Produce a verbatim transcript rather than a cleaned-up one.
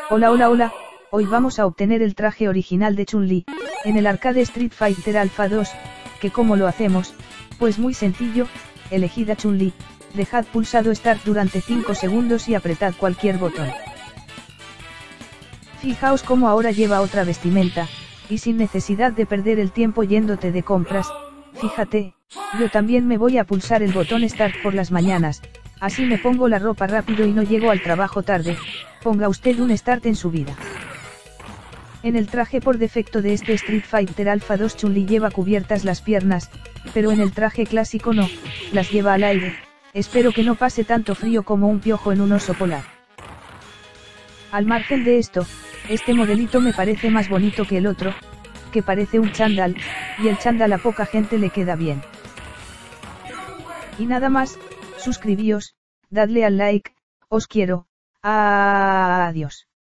Hola hola hola, hoy vamos a obtener el traje original de Chun-Li, en el arcade Street Fighter Alpha dos, que ¿cómo lo hacemos? Pues muy sencillo, elegid a Chun-Li, dejad pulsado Start durante cinco segundos y apretad cualquier botón. Fijaos cómo ahora lleva otra vestimenta, y sin necesidad de perder el tiempo yéndote de compras, fíjate, yo también me voy a pulsar el botón Start por las mañanas, así me pongo la ropa rápido y no llego al trabajo tarde. Ponga usted un Start en su vida. En el traje por defecto de este Street Fighter Alpha dos Chun-Li lleva cubiertas las piernas, pero en el traje clásico no, las lleva al aire. Espero que no pase tanto frío como un piojo en un oso polar. Al margen de esto, este modelito me parece más bonito que el otro, que parece un chándal, y el chándal a poca gente le queda bien. Y nada más, suscribíos, dadle al like, os quiero, adiós.